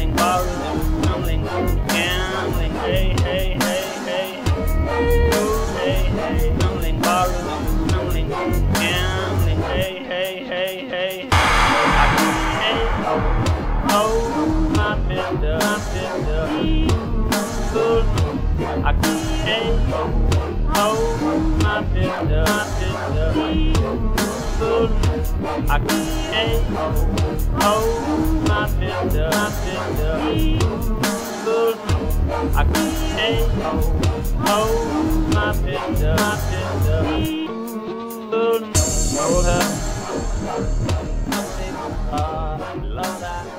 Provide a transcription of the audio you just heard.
gambling, gambling, hey, hey, hey, hey, hey, hey, gambling, gambling, gambling, hey, hey, hey, hey. I can't hold my finger, I can't hold my finger, I can't hold my finger, I can't hold my finger, hold her, love that.